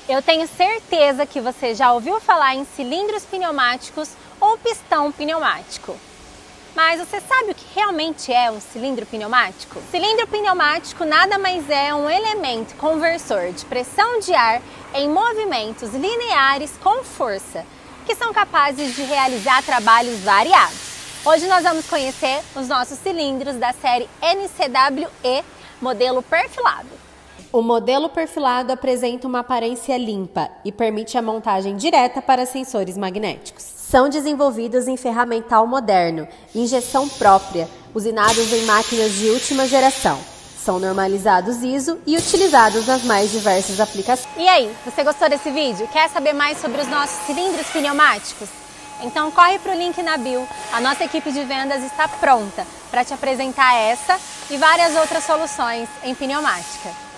Eu tenho certeza que você já ouviu falar em cilindros pneumáticos ou pistão pneumático. Mas você sabe o que realmente é um cilindro pneumático? Cilindro pneumático nada mais é um elemento conversor de pressão de ar em movimentos lineares com força, que são capazes de realizar trabalhos variados. Hoje nós vamos conhecer os nossos cilindros da série NCWE, modelo perfilado. O modelo perfilado apresenta uma aparência limpa e permite a montagem direta para sensores magnéticos. São desenvolvidos em ferramental moderno, injeção própria, usinados em máquinas de última geração. São normalizados ISO e utilizados nas mais diversas aplicações. E aí, você gostou desse vídeo? Quer saber mais sobre os nossos cilindros pneumáticos? Então corre para o link na bio, a nossa equipe de vendas está pronta para te apresentar essa e várias outras soluções em pneumática.